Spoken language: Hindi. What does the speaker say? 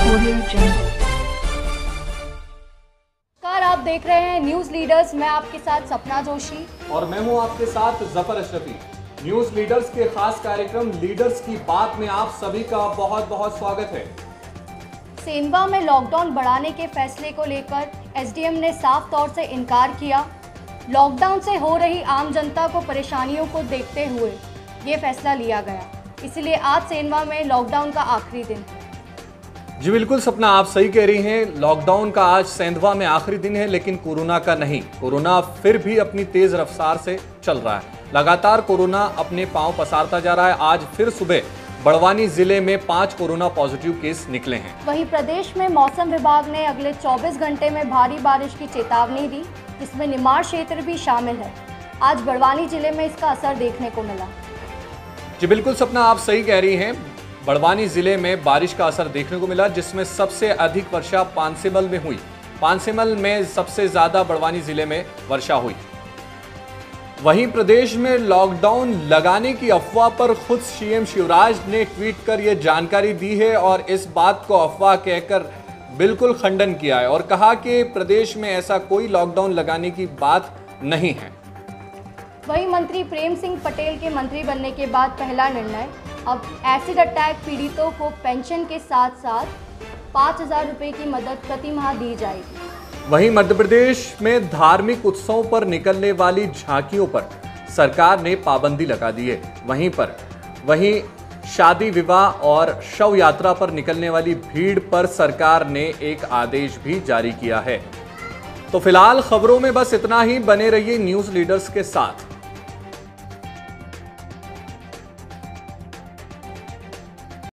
नमस्कार, आप देख रहे हैं न्यूज लीडर्स। मैं आपके साथ सपना जोशी और मैं हूं आपके साथ जफर अशरफी। न्यूज लीडर्स के खास कार्यक्रम लीडर्स की बात में आप सभी का बहुत बहुत स्वागत है। सेंधवा में लॉकडाउन बढ़ाने के फैसले को लेकर एसडीएम ने साफ तौर से इनकार किया। लॉकडाउन से हो रही आम जनता को परेशानियों को देखते हुए ये फैसला लिया गया, इसलिए आज सेंधवा में लॉकडाउन का आखिरी दिन है। जी बिल्कुल सपना, आप सही कह रही हैं। लॉकडाउन का आज सेंधवा में आखिरी दिन है, लेकिन कोरोना का नहीं। कोरोना फिर भी अपनी तेज रफ्तार से चल रहा है। लगातार कोरोना अपने पांव पसारता जा रहा है। आज फिर सुबह बड़वानी जिले में 5 कोरोना पॉजिटिव केस निकले हैं। वहीं प्रदेश में मौसम विभाग ने अगले 24 घंटे में भारी बारिश की चेतावनी दी, जिसमें निमाड़ क्षेत्र भी शामिल है। आज बड़वानी जिले में इसका असर देखने को मिला। जी बिल्कुल सपना, आप सही कह रही हैं। बड़वानी जिले में बारिश का असर देखने को मिला, जिसमें सबसे अधिक वर्षा पानसेमल में हुई। पानसेमल में सबसे ज्यादा बड़वानी जिले में वर्षा हुई। वहीं प्रदेश में लॉकडाउन लगाने की अफवाह पर खुद सीएम शिवराज ने ट्वीट कर यह जानकारी दी है और इस बात को अफवाह कहकर बिल्कुल खंडन किया है और कहा कि प्रदेश में ऐसा कोई लॉकडाउन लगाने की बात नहीं है। वहीं मंत्री प्रेम सिंह पटेल के मंत्री बनने के बाद पहला निर्णय, अब एसिड अटैक पीड़ितों को पेंशन के साथ साथ 5,000 रुपये की मदद प्रति माह दी जाएगी। वहीं मध्य प्रदेश में धार्मिक उत्सवों पर निकलने वाली झांकियों पर सरकार ने पाबंदी लगा दी है। वहीं शादी विवाह और शव यात्रा पर निकलने वाली भीड़ पर सरकार ने एक आदेश भी जारी किया है। तो फिलहाल खबरों में बस इतना ही। बने रहिए न्यूज लीडर्स के साथ।